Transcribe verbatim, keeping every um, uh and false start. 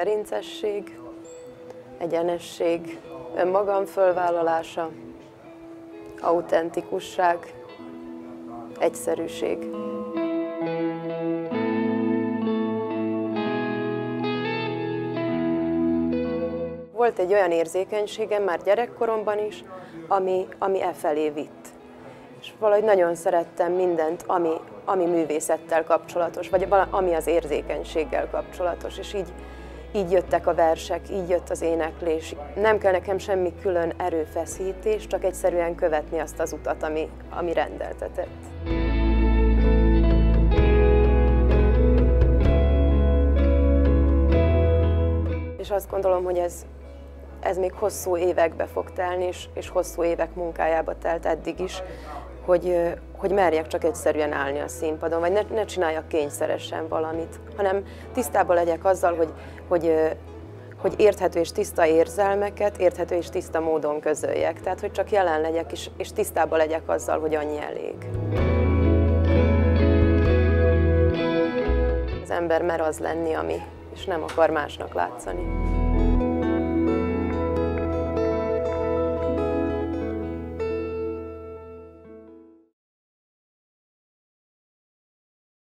gerincesség, egyenesség, önmagam fölvállalása, autentikusság, egyszerűség. Volt egy olyan érzékenységem már gyerekkoromban is, ami, ami e felé vitt. És valahogy nagyon szerettem mindent, ami, ami művészettel kapcsolatos, vagy ami az érzékenységgel kapcsolatos, és így, így jöttek a versek, így jött az éneklés. Nem kell nekem semmi külön erőfeszítés, csak egyszerűen követni azt az utat, ami, ami rendeltetett. És azt gondolom, hogy ez, ez még hosszú évekbe fog telni, és, és hosszú évek munkájába telt eddig is, hogy, hogy merjek csak egyszerűen állni a színpadon, vagy ne, ne csináljak kényszeresen valamit, hanem tisztában legyek azzal, hogy, hogy, hogy érthető és tiszta érzelmeket, érthető és tiszta módon közöljek. Tehát, hogy csak jelen legyek, és, és tisztában legyek azzal, hogy annyi elég. Az ember mer az lenni, ami, és nem akar másnak látszani.